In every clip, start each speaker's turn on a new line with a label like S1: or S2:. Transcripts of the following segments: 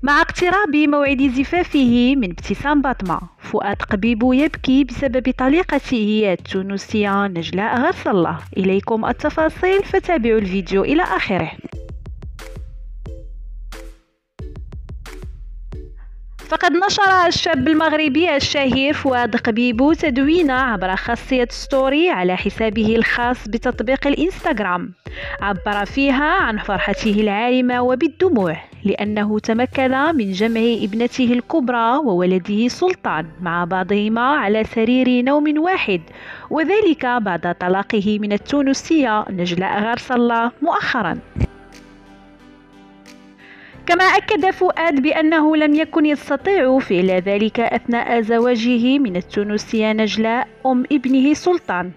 S1: مع اقتراب موعد زفافه من ابتسام باطمة، فؤاد قبيبو يبكي بسبب طليقته التونسية نجلاء غرس الله. إليكم التفاصيل، فتابعوا الفيديو إلى آخره. فقد نشر الشاب المغربي الشهير فؤاد قبيبو تدوينة عبر خاصية ستوري على حسابه الخاص بتطبيق الإنستغرام، عبر فيها عن فرحته العارمة وبالدموع لأنه تمكن من جمع ابنته الكبرى وولده سلطان مع بعضهما على سرير نوم واحد، وذلك بعد طلاقه من التونسية نجلاء غرس الله مؤخرا. كما أكد فؤاد بأنه لم يكن يستطيع فعل ذلك أثناء زواجه من التونسية نجلاء أم ابنه سلطان.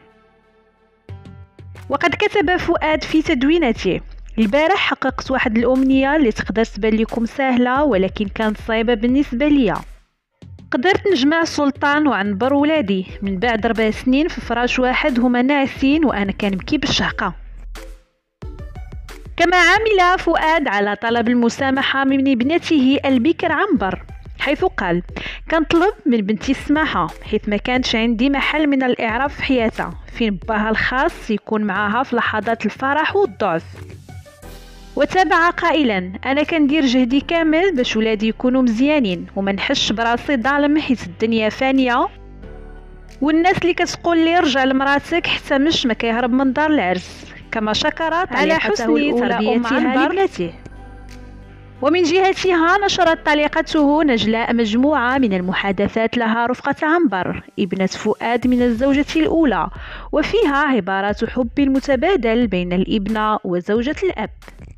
S1: وقد كتب فؤاد في تدوينته: البارح حققت واحد الأمنية اللي تقدر تبان لكم سهلة ولكن كانت صعيبة بالنسبة لي. قدرت نجمع سلطان وعنبر ولادي من بعد 4 سنين في فراش واحد هما ناعسين وأنا كنبكي بالشهقة. كما عمل فؤاد على طلب المسامحة من ابنته البكر عنبر، حيث قال: كنطلب من بنتي السماحة حيث ما كانش عندي محل من الإعراب في حياتها فين باها الخاص يكون معها في لحظات الفرح والضعف. وتابع قائلا: أنا كندير جهدي كامل باش ولادي يكونوا مزيانين وما نحش براسي ظالم حيت الدنيا فانية، والناس اللي كتقول لي رجع لمراتك حتى مش ما كيهرب من دار العرس. كما شكرت على حسن تربيتها لابنته. ومن جهتها نشرت طليقته نجلاء مجموعة من المحادثات لها رفقة عنبر ابنة فؤاد من الزوجة الأولى، وفيها عبارات حب متبادل بين الابنة وزوجة الأب.